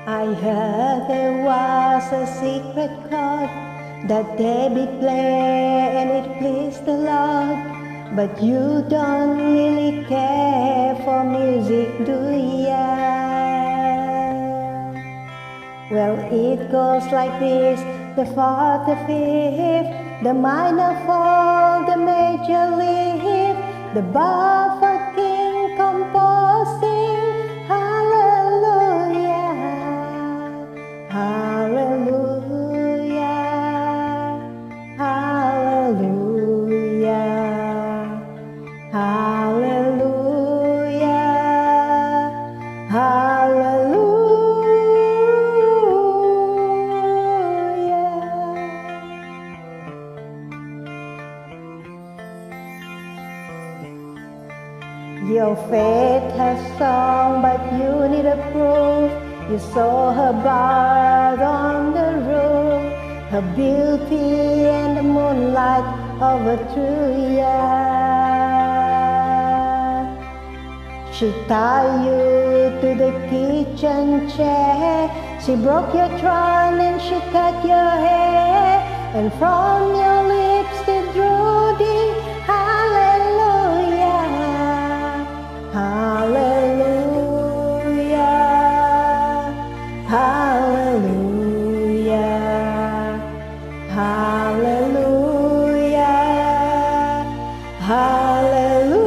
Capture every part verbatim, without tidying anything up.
I heard there was a secret chord that David played and it pleased the Lord. But you don't really care for music, do ya? Well, it goes like this: the fourth, the fifth, the minor fall, the major lift, the bar for king composing. Hallelujah, hallelujah, hallelujah, hallelujah, hallelujah. Your faith has song, but you need a proof. You saw her bar on the roof, her beauty and the moonlight overthrew ya. She tied you to the kitchen chair, she broke your throne and she cut your hair, and from your lips they drew the hallelujah, hallelujah, hallelujah, hallelujah, hallelujah.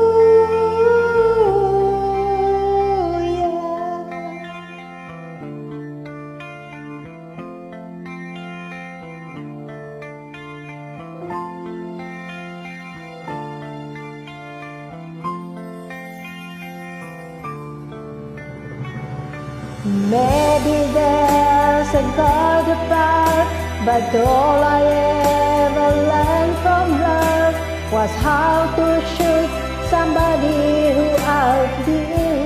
Maybe there's a God above, but all I ever learned from love was how to shoot somebody who out the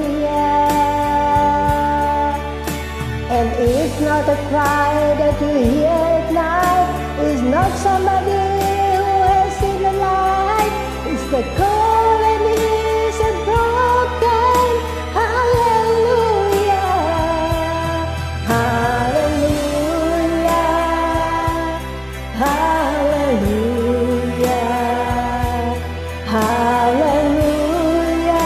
air. And it's not a cry that you hear at night, it's not somebody who has seen the light, it's the cold and it's a broken hallelujah, hallelujah, hallelujah, hallelujah,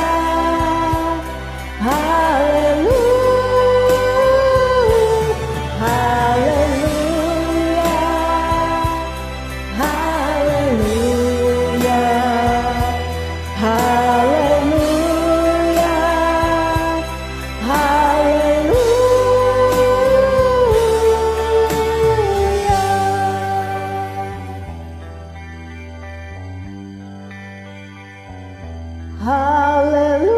hallelujah.